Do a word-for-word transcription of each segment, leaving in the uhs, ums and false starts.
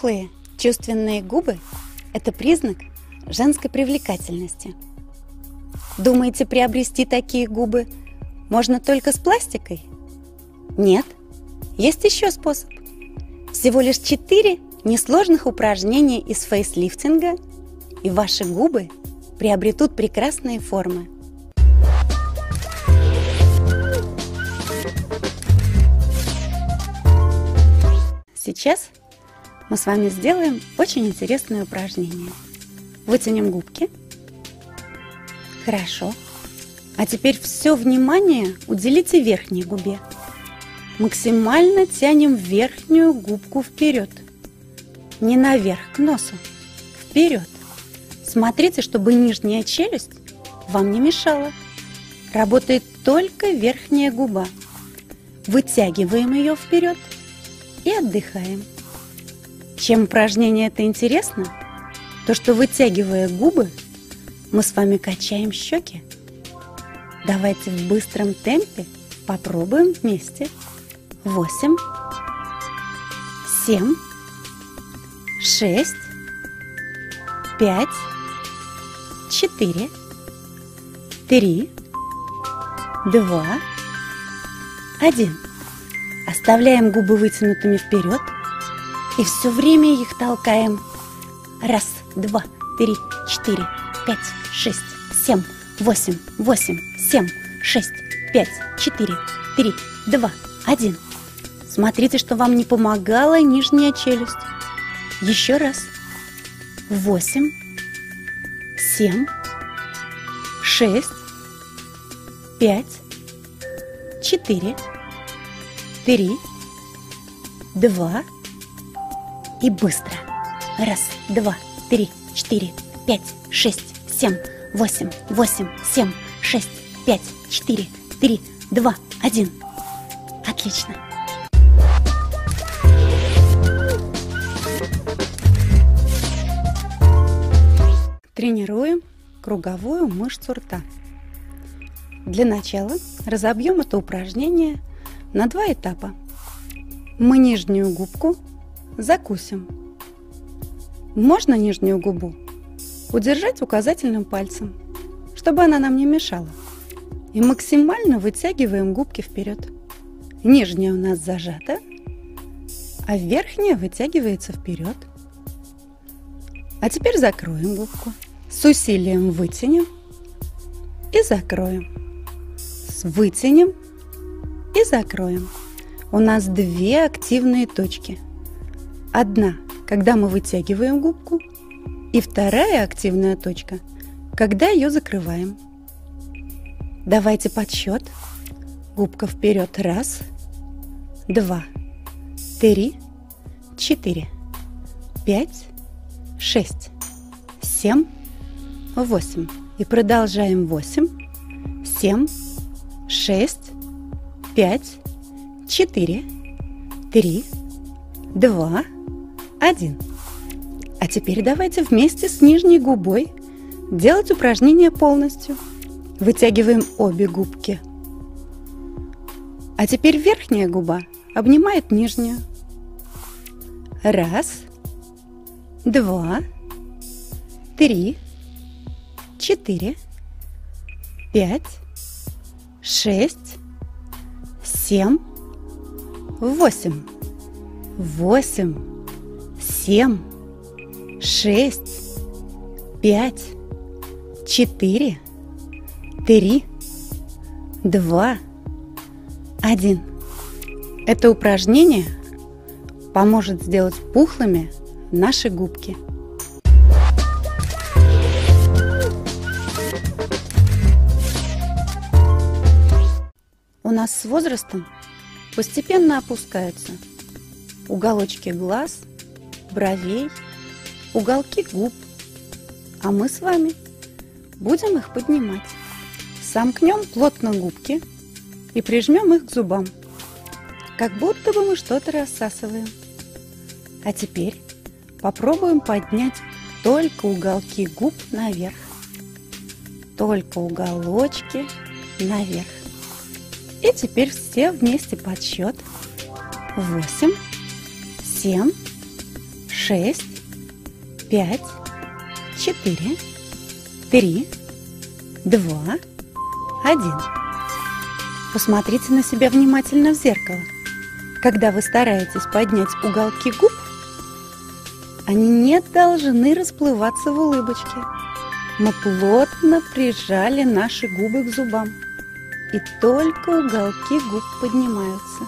Пухлые, чувственные губы – это признак женской привлекательности. Думаете, приобрести такие губы можно только с пластикой? Нет, есть еще способ. Всего лишь четыре несложных упражнения из фейслифтинга, и ваши губы приобретут прекрасные формы. Сейчас мы с вами сделаем очень интересное упражнение. Вытянем губки. Хорошо. А теперь все внимание уделите верхней губе. Максимально тянем верхнюю губку вперед. Не наверх, к носу. Вперед. Смотрите, чтобы нижняя челюсть вам не мешала. Работает только верхняя губа. Вытягиваем ее вперед и отдыхаем. Чем упражнение это интересно, то что, вытягивая губы, мы с вами качаем щеки. Давайте в быстром темпе попробуем вместе. Восемь, семь, шесть, пять, четыре, три, два, один. Оставляем губы вытянутыми вперед и все время их толкаем. Раз, два, три, четыре, пять, шесть, семь, восемь, восемь, семь, шесть, пять, четыре, три, два, один. Смотрите, что вам не помогала нижняя челюсть. Еще раз. Восемь, семь, шесть, пять, четыре, три, два и быстро. Раз, два, три, четыре, пять, шесть, семь, восемь, восемь, семь, шесть, пять, четыре, три, два, один. Отлично. Тренируем круговую мышцу рта. Для начала разобьем это упражнение на два этапа. Мы нижнюю губку закусим. Можно нижнюю губу удержать указательным пальцем, чтобы она нам не мешала. И максимально вытягиваем губки вперед. Нижняя у нас зажата, а верхняя вытягивается вперед. А теперь закроем губку. С усилием вытянем и закроем. Вытянем и закроем. У нас две активные точки. Одна, когда мы вытягиваем губку, и вторая активная точка, когда ее закрываем. Давайте подсчет. Губка вперед. Раз, два, три, четыре, пять, шесть, семь, восемь. И продолжаем. Восемь, семь, шесть, пять, четыре, три, два, один. А теперь давайте вместе с нижней губой делать упражнение полностью. Вытягиваем обе губки. А теперь верхняя губа обнимает нижнюю. Раз, два, три, четыре, пять, шесть, семь, восемь, восемь, семь, шесть, пять, четыре, три, два, один. Это упражнение поможет сделать пухлыми наши губки. У нас с возрастом постепенно опускаются уголочки глаз, бровей, уголки губ, а мы с вами будем их поднимать. Сомкнем плотно губки и прижмем их к зубам, как будто бы мы что-то рассасываем. А теперь попробуем поднять только уголки губ наверх, только уголочки наверх. И теперь все вместе подсчет. Восемь, семь, шесть, пять, четыре, три, два, один. Посмотрите на себя внимательно в зеркало. Когда вы стараетесь поднять уголки губ, они не должны расплываться в улыбочке. Мы плотно прижали наши губы к зубам, и только уголки губ поднимаются.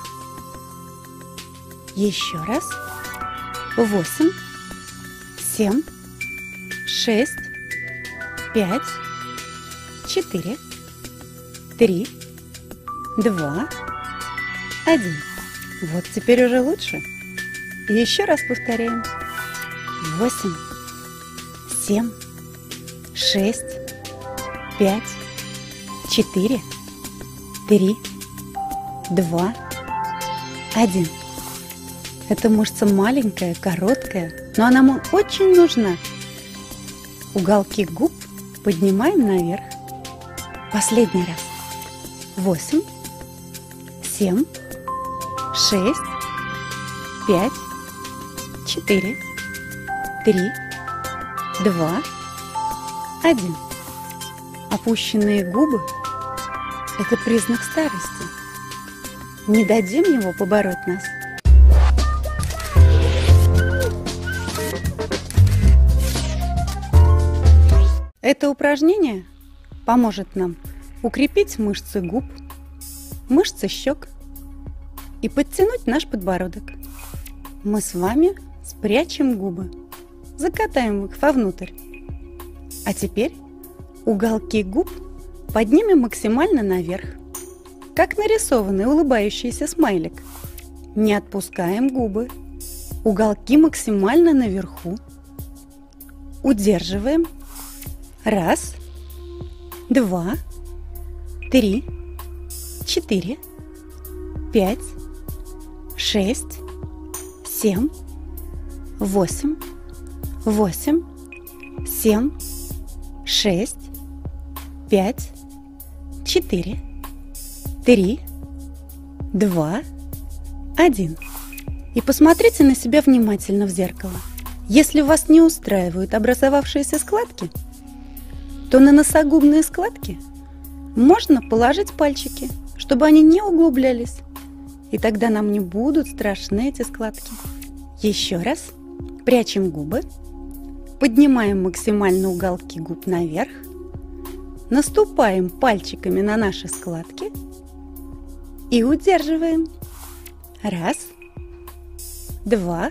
Еще раз. Восемь, семь, шесть, пять, четыре, три, два, один. Вот теперь уже лучше. Еще раз повторяем. Восемь, семь, шесть, пять, четыре, три, два, один. Эта мышца маленькая, короткая, но она нам очень нужна. Уголки губ поднимаем наверх. Последний раз. Восемь, семь, шесть, пять, четыре, три, два, один. Опущенные губы – это признак старости. Не дадим его побороть нас. Это упражнение поможет нам укрепить мышцы губ, мышцы щек и подтянуть наш подбородок. Мы с вами спрячем губы, закатаем их вовнутрь. А теперь уголки губ поднимем максимально наверх, как нарисованный улыбающийся смайлик. Не отпускаем губы, уголки максимально наверху. Удерживаем. Раз, два, три, четыре, пять, шесть, семь, восемь, восемь, семь, шесть, пять, четыре, три, два, один. И посмотрите на себя внимательно в зеркало. Если вас не устраивают образовавшиеся складки, то на носогубные складки можно положить пальчики, чтобы они не углублялись. И тогда нам не будут страшны эти складки. Еще раз. Прячем губы. Поднимаем максимально уголки губ наверх. Наступаем пальчиками на наши складки. И удерживаем. Раз, два,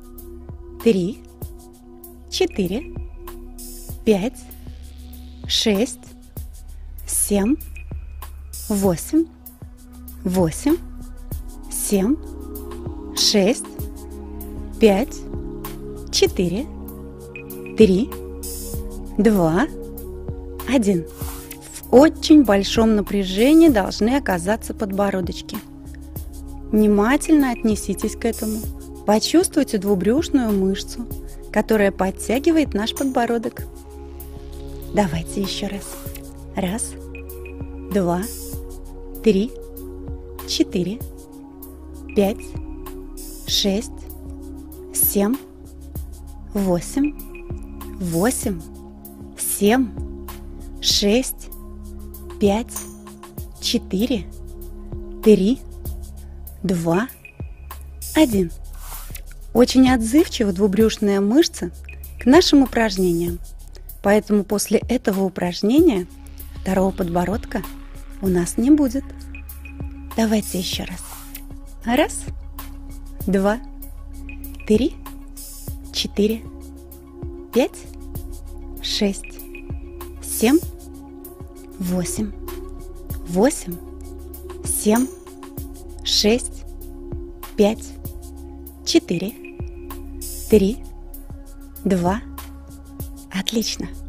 три, четыре, пять, шесть, семь, восемь, восемь, семь, шесть, пять, четыре, три, два, один. В очень большом напряжении должны оказаться подбородочки. Внимательно отнеситесь к этому. Почувствуйте двубрюшную мышцу, которая подтягивает наш подбородок. Давайте еще раз. Раз, два, три, четыре, пять, шесть, семь, восемь, восемь, семь, шесть, пять, четыре, три, два, один. Очень отзывчива двубрюшная мышца к нашим упражнениям. Поэтому после этого упражнения второго подбородка у нас не будет. Давайте еще раз. Раз, два, три, четыре, пять, шесть, семь, восемь, восемь, семь, шесть, пять, четыре, три, два. Отлично.